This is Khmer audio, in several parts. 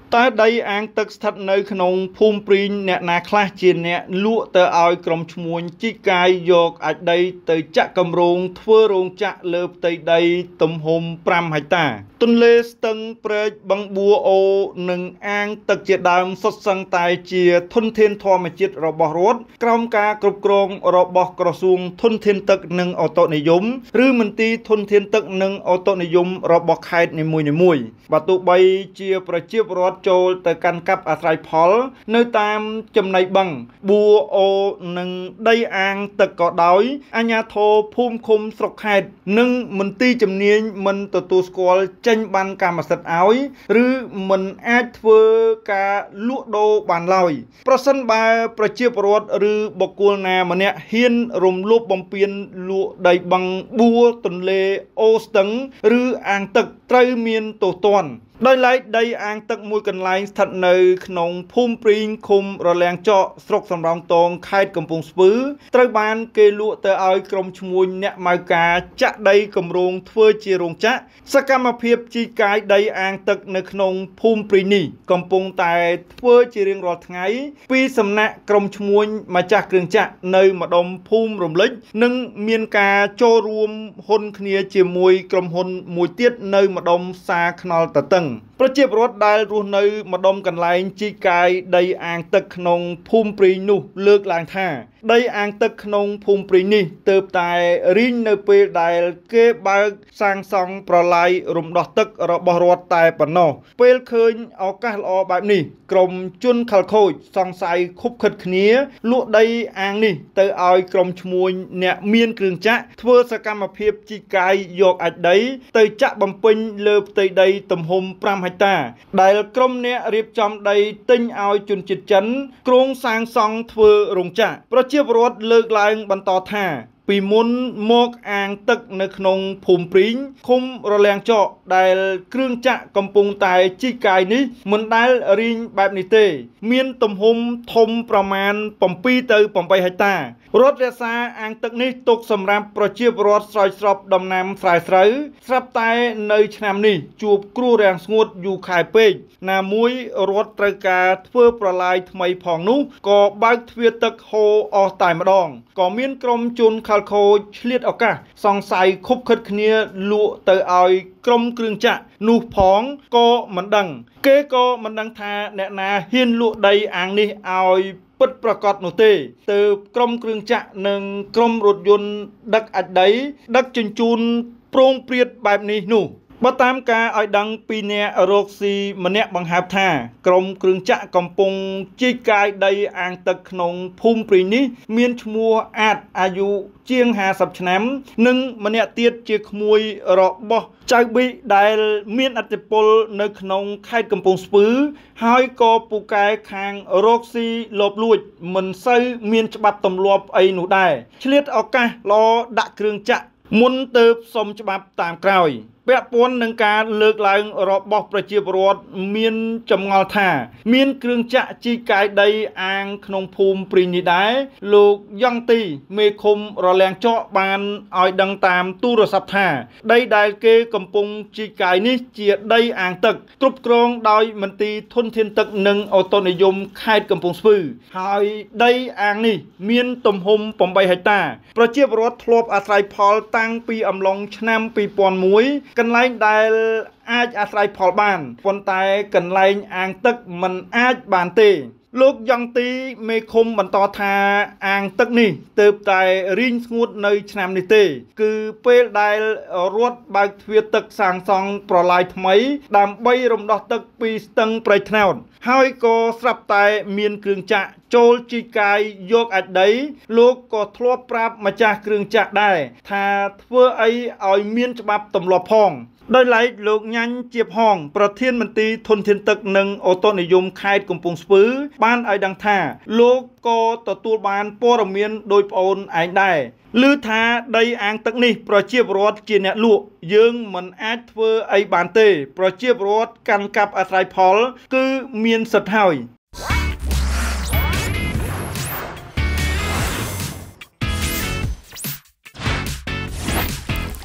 តែដីអាងទឹកស្ថិតនៅក្នុងភូមិព្រីងអ្នកណាខ្លះជាអ្នកលក់ទៅឲ្យក្រុមឈ្មួញជីកកាយយកអាចដីទៅចាក់គម្រោងធ្វើរោងចក្រលើផ្ទៃដីទំហំ5ហិកតា ទន្លេស្ទឹងព្រែកបឹងបួអូនិងអាងទឹកជាដើមសុទ្ធសឹងតែជាធនធានធម្មជាតិរបស់រដ្ឋក្រោមការគ្រប់គ្រងរបស់ក្រសួងធនធានទឹកនិងអូតូនិយមឬមន្ទីរធនធានទឹកនិងអូតូនិយមរបស់ខេត្តនីមួយៗបើទោះបីជាប្រជាពលរដ្ឋចូលទៅកាន់កាប់អាស្រ័យផលនៅតាមចំណីបឹងបួអូនិងដីអាងទឹកក៏ដោយអាជ្ញាធរភូមិឃុំស្រុកខេត្តនិងមន្ទីរជំនាញមិនទទួលស្គាល់ចេញបានកម្មសិទ្ធិឲ្យឬមិនអាចធ្វើការលក់ដូរបានឡើយប្រសិនបើប្រជាពលរដ្ឋឬបុគ្គលណាម្នាក់ហ៊ានរំលោភបំពានលក់ដីបឹងបួទន្លេអូស្ទឹងឬអាងទឹកត្រូវមានទោសទណ្ឌដោយឡែកដីអាងទឹកមួយកន្លែងស្ថិតនៅក្នុងភូមិព្រីងឃុំរលាងចកស្រុកសំរោងទងខេត្តកំពង់ស្ពឺត្រូវបានគេលក់ទៅឲ្យក្រុមឈ្មួញអ្នកម៉ៅការចាក់ដីគម្រោងធ្វើជារោងចក្រសកម្មភាពជីកកាយដីអាងទឹកនៅក្នុងភូមិព្រីងនេះកំពុងតែធ្វើជារៀងរាល់ថ្ងៃពីសំណាក់ក្រុមឈ្មួញម្ចាស់គ្រឿងចក្រនៅម្ដុំភូមិរំលេចនិងមានការចូលរួមហ៊ុនគ្នាជាមួយក្រុមហ៊ុនមួយទៀតនៅម្ដុំសាខ្នល់តតឹងប្រជាពលរដ្ឋដែលរស់នៅម្ដុំកន្លែងជីកកាយដីអាងទឹកក្នុងភូមិព្រីងនោះលើកឡើងថាដីអាងទឹកក្នុងភូមិព្រីងនេះទើបតែរីងនៅពេលដែលគេបើកសាងសង់ប្រឡាយរំដោះទឹករបស់រដ្ឋតែប៉ុណ្ណោះពេលឃើញឱកាសល្អបែបនេះក្រុមជនខិលខូចសង្ស័យខុបខិតគ្នាលក់ដីអាងនេះទៅឲ្យក្រុមឈ្មួញអ្នកមានគ្រឿងចក្រធ្វើសកម្មភាពជីកកាយយកអាចដីទៅចាក់បំពេញលើផ្ទៃដីទំហំ5ហិកតាដែលក្រុមអ្នករៀបចំដីទិញឲ្យជនជាតិចិនគ្រោងសាងសង់ធ្វើរោងចក្រប្រជាពលរដ្ឋលើកឡើងបន្តថាពីមុនមកអាងទឹកនៅក្នុងភូមិព្រីងឃុំរលាងចកដែលគ្រឿងចក្រកំពុងតែជីកកាយនេះមិនដែលរីងបែបនេះទេមានទំហំធំប្រមាណ7ទៅ8ហិកតារដ្ឋរក្សាអាងទឹកនេះទុកសម្រាប់ប្រជាពលរដ្ឋស្រោចស្រពដំណាំស្រែស្រូវស្រាប់តែនៅឆ្នាំនេះជួបគ្រោះរាំងស្ងួតយូរខែពេកណាមួយរដ្ឋត្រូវការធ្វើប្រឡាយថ្មីផងនោះក៏បើកទ្វារទឹកហូរអស់តែម្ដងក៏មានក្រុមជនខិលខូចឆ្លៀតឱកាសសង្ស័យខុបខិតគ្នាលក់ទៅឲ្យក្រុមគ្រឿងចក្រនោះផងក៏មិនដឹងគេក៏មិនដឹងថាអ្នកណាហ៊ានលក់ដីអាងនេះឲ្យពិតប្រាកដនោះទេទើបក្រុមគ្រឿងចក្រនិងក្រុមរថយន្តដឹកអាចដីដឹកជញ្ជូនប្រងព្រាតបែបនេះនោះបើតាមការឲ្យដឹងពីអ្នករកស៊ីម្នាក់បង្ហើបថាក្រុមគ្រឿងចក្រកំពុងជីកកាយដីអាងទឹកក្នុងភូមិព្រីងនេះមានឈ្មោះអាចអាយុជាង50ឆ្នាំនិងម្នាក់ទៀតជាក្មួយរបស់ចៅប៊ីដែលមានឥទ្ធិពលនៅក្នុងខេត្តកំពង់ស្ពឺហើយក៏ពូកែខាងរកស៊ីលបលួចមិនសូវមានច្បាប់ទម្លាប់អីនោះដែរឆ្លៀតឱកាសល្អដាក់គ្រឿងចក្រមុនទៅសុំច្បាប់តាមក្រោយពាក់ព័ន្ធនឹងការលើកឡើងរបស់ប្រជាពលរដ្ឋមានចម្ងល់ថាមានគ្រឿងចក្រជីកកាយដីអាងក្នុងភូមិព្រីងនេះដែរលោកយ៉ងទីមេឃុំរលាងចកបានឲ្យដឹងតាមទូរស័ព្ទថាដីដែលគេកំពុងជីកកាយនេះជាដីអាងទឹកគ្រប់គ្រងដោយមន្ទីរធនធានទឹកនិងអូតូនិយមខេត្តកំពង់ស្ពឺហើយដីអាងនេះមានទំហំ8ហិកតាប្រជាពលរដ្ឋធ្លាប់អាស្រ័យផលតាំងពីអំឡុងឆ្នាំ2001កន្លែងដែលអាចអាស្រ័យផលបានប៉ុន្តែកន្លែងអាងទឹកមិនអាចបានទេលោកយ៉ងទីមេឃុំបន្តថាអាងទឹកនេះទើបតែរីងស្ងួតនៅឆ្នាំនេះទេគឺពេលដែលរដ្ឋបើកទ្វារទឹកសាងសង់ប្រឡាយថ្មីដើម្បីរំដោះទឹកពីស្ទឹងព្រៃថ្នោតហើយក៏ស្រាប់តែមានគ្រឿងចក្រចូលជីកកាយយកអាចដីលោកក៏ធ្លាប់ប្រាប់ម្ចាស់គ្រឿងចក្រដែរថាធ្វើអីឲ្យមានច្បាប់ទម្លាប់ផងដោយឡែកលោកញ៉ាញ់ជាបហងប្រធានមន្ទីរធនធានទឹកនិងអូតូនិយមខេត្តកំពង់ស្ពឺបានឲ្យដឹងថាលោកក៏ទទួលបានព័ត៌មានដោយប្អូនឯងដែរឮថាដីអាងទឹកនេះប្រជាពលរដ្ឋជាអ្នកលក់យើងមិនអាចធ្វើអីបានទេប្រជាពលរដ្ឋកាន់កាប់អាស្រ័យផលគឺមានសិទ្ធិហើយ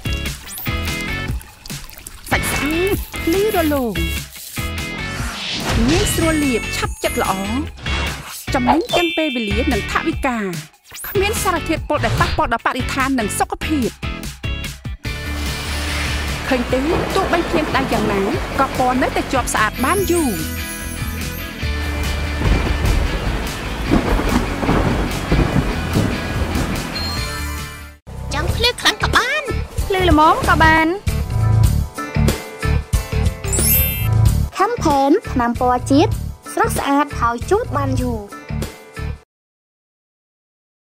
លីរលោងងាយស្រួលលាបឆាប់ចិត្តល្អចំណេញទាំងពេលវេលានិងថវិកាគ្មានសារធាតុពុលដែលប៉ះពាល់ដល់បរិស្ថាននិងសុខភាពឃើញទេទោះបីភ្លៀងដៃយ៉ាងណាក៏ពណ៌នៅតែជាប់ស្អាតបានយូរចង់ភ្លឺខ្លាំងក៏បានភ្លឺល្មមក៏បានខំផែនថ្នាំពណ៌ជាតិស្រស់ស្អាតហើយជូតបានយូរ